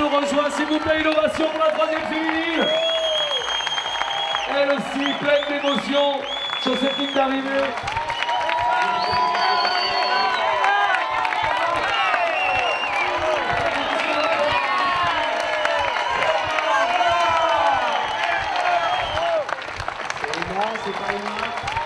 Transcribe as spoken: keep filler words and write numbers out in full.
nous rejoint. S'il vous plaît, une ovation pour la troisième féminine. Elle aussi, pleine d'émotion sur cette ligne d'arrivée. C'est pas une